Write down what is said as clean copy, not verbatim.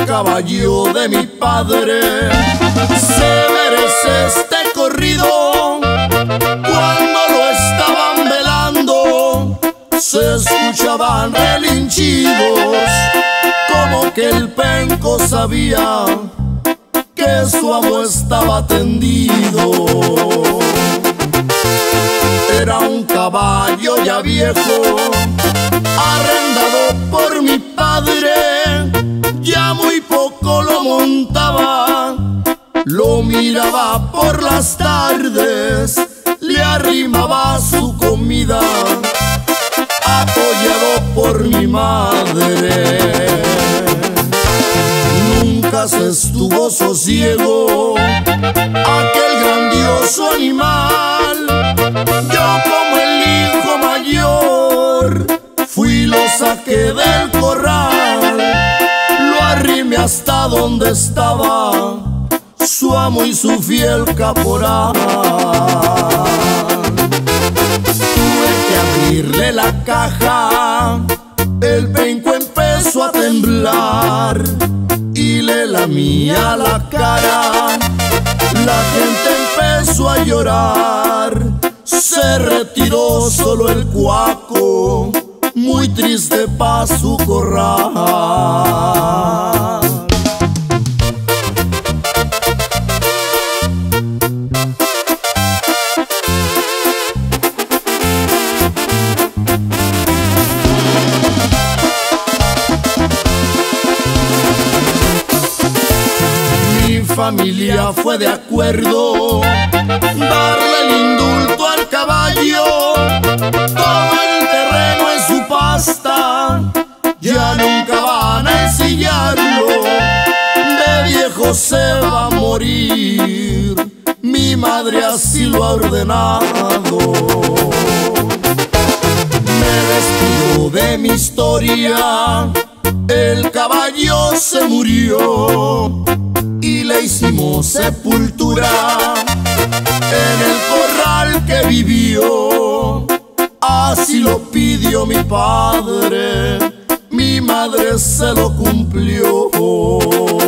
caballo de mi padre. Se merece este corrido. Cuando lo estaban velando, se escuchaban relinchidos, como que el penco sabía que su amo estaba tendido. Era un caballo ya viejo, arrendado por mi padre. Ya muy poco lo montaba, lo miraba por las tardes, le arrimaba su comida, apoyado por mi madre. Nunca se estuvo sosiego aquel grandioso animal. Yo, como el hijo mayor, fui y lo saqué del corral, lo arrimé hasta donde estaba su amo y su fiel caporal. Tuve que abrirle la caja, el penco empezó a temblar y le lamía la cara. La gente empezó a llorar, se retiró solo el cuaco, muy triste pa' su corral. Mi familia fue de acuerdo darle el indulto al caballo. Todo el terreno es su pasta, ya nunca van a ensillarlo. De viejo se va a morir, mi madre así lo ha ordenado. Me despido de mi historia, el caballo se murió y le hicimos sepultura en el corral que vivió. Así lo pidió mi padre, mi madre se lo cumplió.